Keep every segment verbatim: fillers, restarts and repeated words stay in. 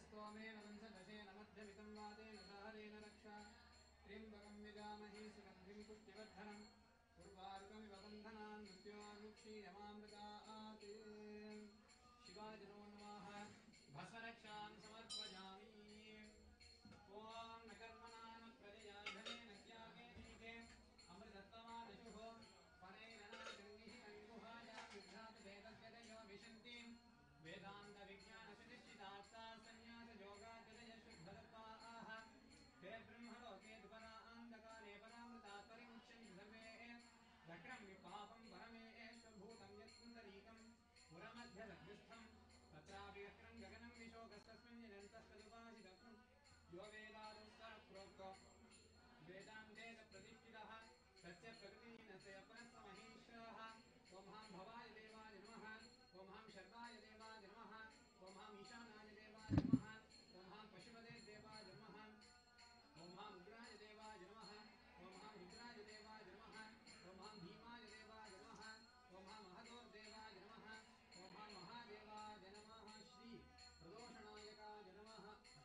स्तोमेन वंशदशेन मध्यमितं वादेन सहरेण रक्षा त्र्यम्बकं यजामहे सुगन्धिं पुष्टिवर्धनम् उर्वारुकमिव बन्धनान् मृत्योर्मुक्षीयमामृतात् शिवाय नमो नमः भस्मरक्षां समर्पयामि ॐ न कर्मणा न प्रजया धनेन त्यागेनेके अमृतत्वमानशुः फलैरनागङ्गिहितङ्गुहायां विभ्रातभेदव्यदयो विशन्तिं वेदान्तविज्ञानसुनिश्चितास्ता सन्न्यासयोगाचरयशुद्धतत्त्वाः ते ब्रह्मलोके दुपरान्तकाले परामृतात् परिमुच्यन्ति सर्वे दक्रं विपापं परमेश्वरभूतं यत्पुण्डरीकं पुरमध्यलग्स्थं तत्रापि अक्रं गगनं विशोकस्तस्मिन् निरन्तस्तदुपासितक्रं यो वेदादुस्तरप्रोक्तो वेदान्ते प्रतिष्ठितः तस्य प्रकृतिनस्य परस्महेश्वरः ओमहं भवाय देवाय नमः ओमहं शर्वाय देवाय नमः ओमहं ईशानाय देवाय नमः ओमहं पशुपते देवाय नमः ओमहं उग्राय देवाय नमः ओमहं रुद्राय देवाय नमः ओमहं भीमाय देवाय नमः ओमहं महदोर्देवाय नमः ओमहं महादेवाय नमः श्री प्रदोषनायकाय नमः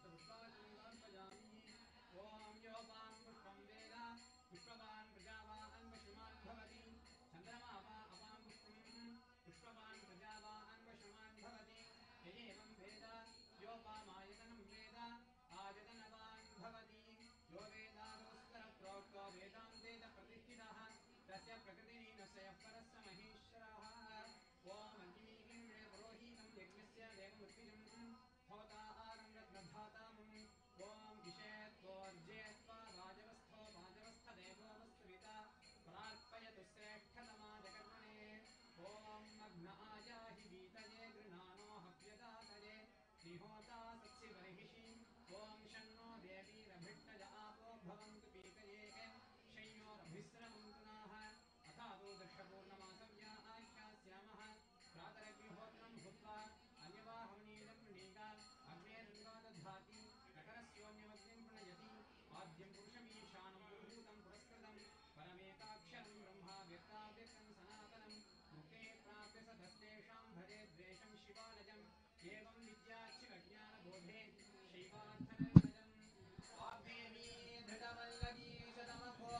अष्टपुष्पाणि ओम योपां पुष्पं वेद पुष्पवान् प्रजावान् वशुमान् भवति चन्द्रमा वा अपां पुष्पं पुष्पवान् प्रजावान् वशुमान् भवति य एवं वेद योपामायतनं वेद आयतनवान् भवति यो वेदादोस्तरप्रोक्तो वेदान्ते च प्रतिष्ठितः तस्य प्रकृतिलीनस्य परस्य महेश्वरः ओम अग्निमीन्द्रे पुरोहितं यज्ञस्य देवमृत्युजं होताहारं रत्नधातामम् ओम इषेत्वोर्जेत्वा वाजवस्थो वाजवस्थदेवो वस्तुविता प्रार्पयतु श्रेष्ठतमा जगर्मणे ओम मग्न आयाहि वीतये गृणानो हव्यदातये श्रीहोता सत्सिवर्हिषि ओम शन्नो देवीरभिट्टज आपो भवन्तु पीतये शय्योरभिस्रवन्तु नाः अथातो दक्षपूर्णमासव्या आख्यास्यामः प्रातरग्निहोत्रं भूत्वा अन्यवाहवनीलं वृणीका अग्नेरन्वादधाति नकरस्योऽन्यमग्निं प्रणयति आद्यं पुरुषमीशानं पुरुभूतं पुरस्कृतं परमेकाक्षरं ब्रह्मा व्यक्ताव्यक्तं सनातनं मुखे प्राप्य सदस्तेषां भजे द्वेषं शिवालयम् एवं विद्याचिरज्ञानबोधे शैवार्थनिर्णयम् वाग्देवी धृतवल्लभी शतमखो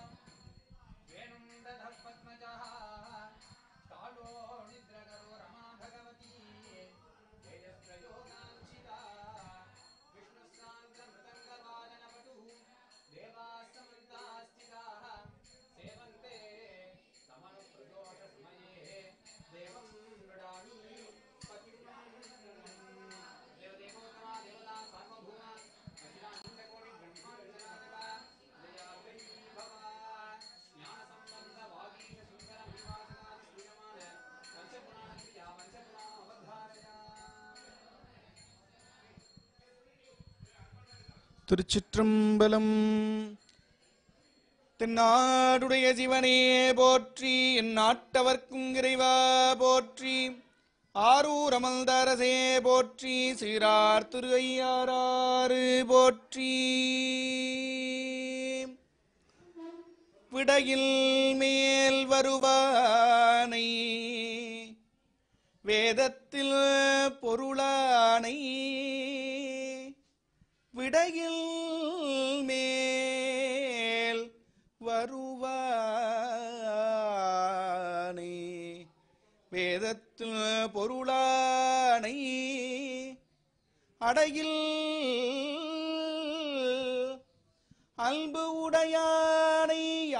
वेणुं दधः पद्मजः कालो निद्रकरो रमा भगवती तेजस्प्रयोगांशिता विष्णुस्सान्द्रमृदङ्गवादनपटुः देवास्तमन्तास्थिताः सेवन्ते समनुप्रदोषसमये देवं मृडानि पतिं देवदेवोत्तमा देवता सार्वभौमा अखिलाण्डकोटिब्रह्माण्डनायका दयावही भव ज्ञानसम्बन्धवागीशसुन्दरविवासनादिश्रूयमाण पंचपुराणक्रिया पंचपुराणमवधारया திருச்சிற்றம்பலம். தென்னாடுடைய சிவனே போற்றி, என் நாட்டவர்க்கும் இறைவா போற்றி, ஆரூர் அமர்ந்தரசே போற்றி, சீரார் திரு ஐயாறு போற்றி. விடையில் மேல் வருவானை வேதத்தில் பொருளானை, விடையில் மேல் வருவானை வேதத்தில் பொருளானை, அடையில் அன்பு உடையானை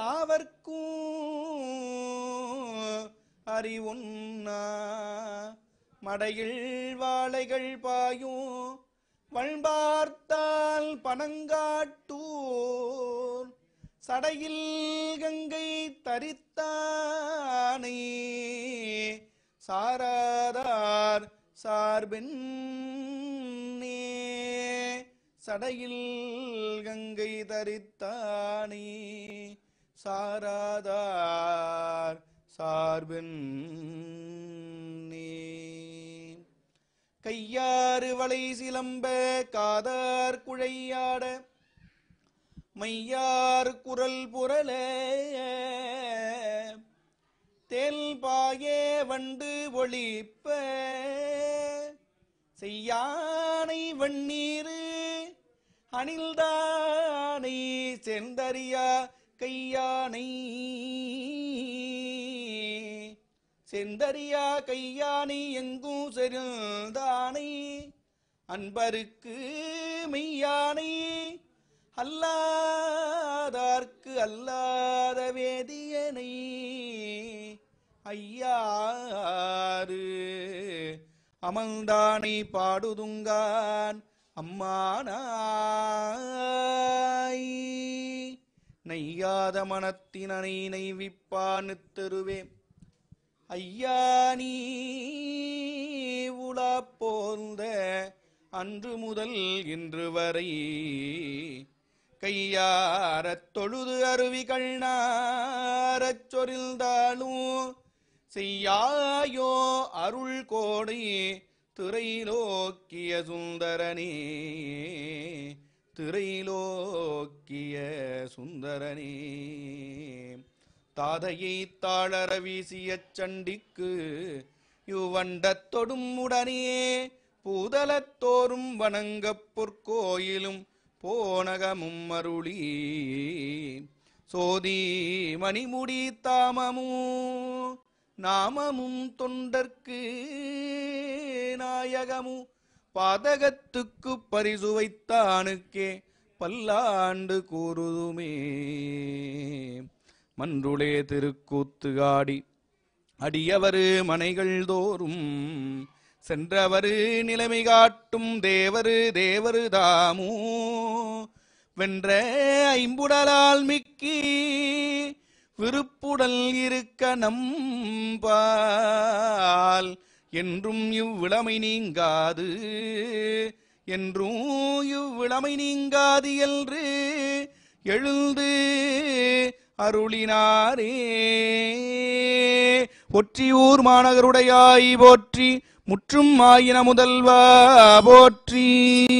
யாவர்க்கும் அறிவுண்ணா மடையில் வாழைகள் பாயும் வள்பார்த்தால் பனங்காட்டூர் சடையில் கங்கை தரித்தானை சாராதார் சார்பென்னே, சடையில் கங்கை தரித்தானை சாராதார் சார்பென்னே. கையாறு வளை சிலம்ப காதார் குழையாட மையார் குரல் புரள தேல் பாயே வண்டு ஒளிப்ப செய்யானை வண்ணீரு அணில்தானை செந்தறியா கையானை செந்தறியா கையானை எங்கும் செருந்தானை அன்பருக்கு மெய்யானை அல்லாதார்க்கு அல்லாத வேதியனை ஐயாறு அமர்ந்தானை பாடுதுங்கான் அம்மானாய் நையாத மனத்தினனை நைவிப்பானு தெருவே ஐயா நீ உலா போந்த அன்று முதல் இன்று வரை கையாரத் தொழுது அருவி கண்ணாரச் சொரிந்தாலும் செய்யாயோ அருள் கோடை திரைலோக்கிய சுந்தரனே திரைலோக்கிய சுந்தரனே தாதையை தாளர வீசிய சண்டிக்கு யுவண்டத் தொடும் உடனே பூதலத்தோறும் வணங்கப் பொற்கோயிலும் போனகமும் அருளி சோதி மணிமுடி தாமமும் நாமமும் தொண்டர்க்கு நாயகமும் பாதகத்துக்கு பரிசு வைத்தானுக்கே பல்லாண்டு கூறுதுமே. மன்றுளே திருக்கூத்து ஆடி அடியவரு மனைகள் தோறும் சென்றவரு நிலைமை காட்டும் தேவரு தேவரு தாமோ வென்ற ஐம்புடலால் மிக்கி விருப்புடல் இருக்க நம்பால் என்றும் இவ்விளமை நீங்காது என்றும் இவ்விளமை நீங்காது என்று எழுந்து அருளினாரே. ஒற்றியூர் மாநகருடையாய் போற்றி முற்றும் ஆயின முதல்வா போற்றி.